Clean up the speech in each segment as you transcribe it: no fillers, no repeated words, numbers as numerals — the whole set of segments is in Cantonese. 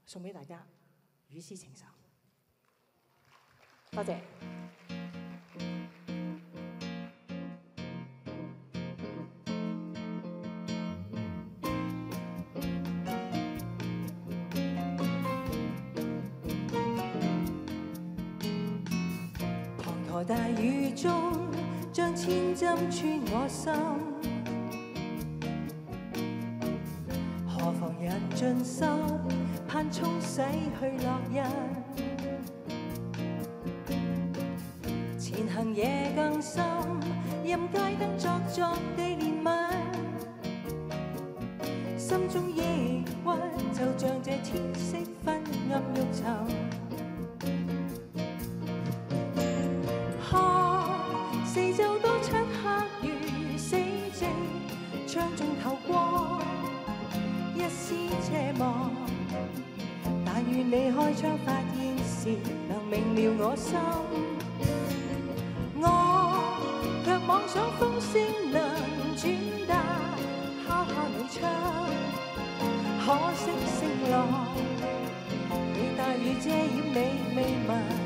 送俾大家，雨絲情愁。多謝。滂沱大雨中，將千針穿我心。何妨人盡心，盼沖洗去烙印。前行夜更深，任街燈作地憐憫。心中抑鬱，就像這天色昏暗欲沉。四周多漆黑如死寂，窗中透光，一絲奢望。但願你開窗發現時，能明了我心。我卻妄想風聲能轉達，敲敲你窗，可惜聲浪，你大雨遮掩你未聞。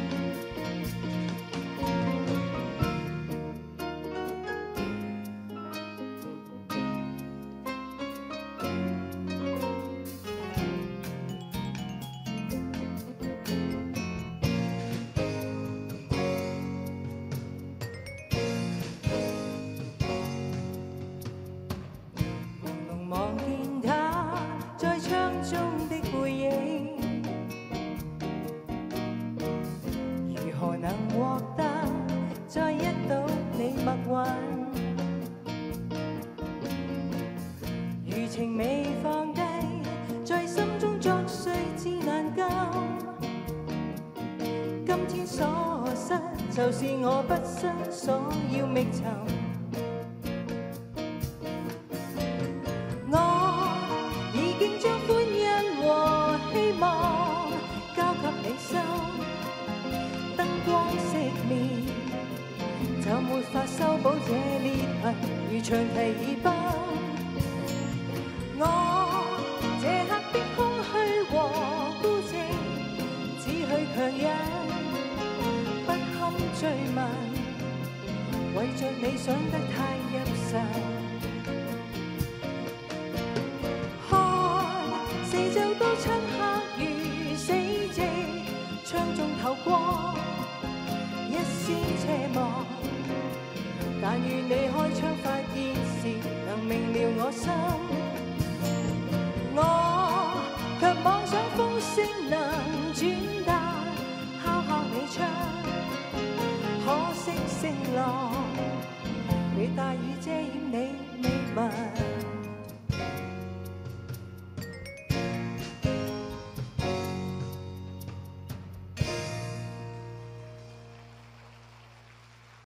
就是我畢生所要覓尋，我已經將歡欣和希望交給你心，燈光熄滅，就沒法修補這裂痕，如長堤已崩。我這刻的空虛和孤寂，只許強忍。追問，為着你想得太入神。看四周都漆黑如死寂，窗中透光，一絲奢望。但願你開窗發現時，能明了我心。我卻妄想風聲能轉達，敲敲你窗。可惜聲浪，你大雨遮掩。